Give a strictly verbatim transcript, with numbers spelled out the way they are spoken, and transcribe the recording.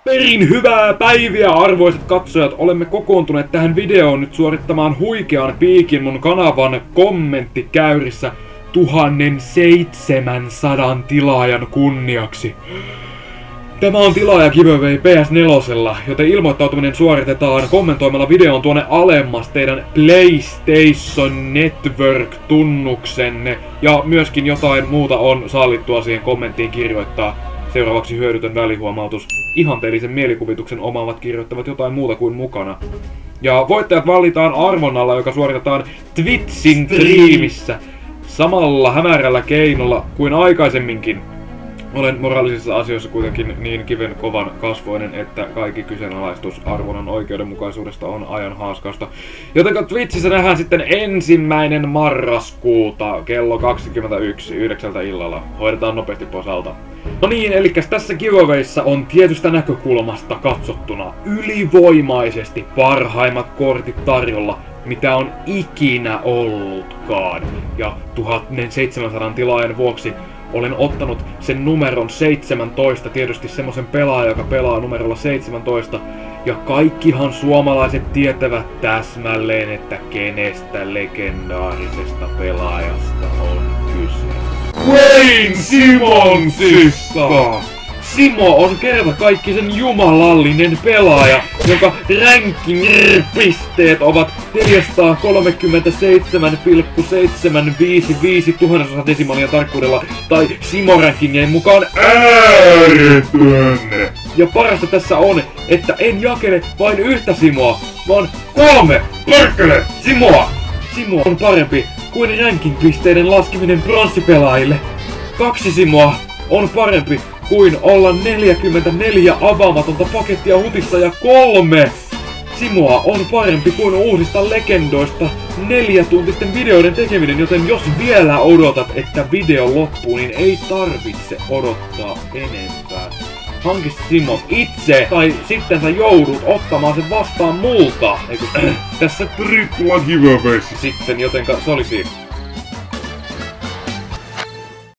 Perin hyvää päiviä, arvoisat katsojat! Olemme kokoontuneet tähän videoon nyt suorittamaan huikean piikin mun kanavan kommenttikäyrissä tuhatseitsemänsadan tilaajan kunniaksi. Tämä on tilaaja giveaway P S neljä, joten ilmoittautuminen suoritetaan kommentoimalla videon tuonne alemmas teidän PlayStation Network-tunnuksenne. Ja myöskin jotain muuta on sallittua siihen kommenttiin kirjoittaa. Seuraavaksi hyödytön välihuomautus. Ihanteellisen mielikuvituksen omaavat kirjoittavat jotain muuta kuin mukana. Ja voittajat valitaan arvonnalla, joka suoritetaan Twitchin striimissä samalla hämärällä keinolla kuin aikaisemminkin. Olen moraalisissa asioissa kuitenkin niin kiven kovan kasvoinen, että kaikki kyseenalaistus arvonnan oikeudenmukaisuudesta on ajan haaskausta. Joten Twitchissä nähdään sitten ensimmäinen marraskuuta kello kaksikymmentäyksi yhdeksältä illalla. Hoidetaan nopeasti pois alta. No niin, eli tässä giveawayssa on tietystä näkökulmasta katsottuna ylivoimaisesti parhaimmat kortit tarjolla, mitä on ikinä ollutkaan. Ja tuhatseitsemänsadan tilaajan vuoksi olen ottanut sen numeron seitsemäntoista, tietysti semmosen pelaajan, joka pelaa numerolla seitsemäntoista. Ja kaikkihan suomalaiset tietävät täsmälleen, että kenestä legendaarisesta pelaajasta on kyse. Wayne Simmonsista! Simo on kertakaikkisen jumalallinen pelaaja, jonka ranking-pisteet ovat neljäsataakolmekymmentäseitsemän pilkku seitsemänsataaviisikymmentäviisi tuhannesosa desimaalia tarkkuudella, tai Simo-rankingien mukaan ääretön. Ja parasta tässä on, että en jakele vain yhtä Simoa, vaan kolme perkele Simoa! Simo on parempi kuin ranking-pisteiden laskeminen pronssipelaajille. Kaksi Simoa on parempi kuin olla neljäkymmentäneljä avaamatonta pakettia hutissa, ja kolme Simoa on parempi kuin uusista legendoista neljätuntisten videoiden tekeminen, joten jos vielä odotat, että video loppuu, niin ei tarvitse odottaa enempää. Hanki Simo itse, tai sitten sä joudut ottamaan sen vastaan multa. Eiku, tässä tripla giveawayssa sitten, jotenka se olisi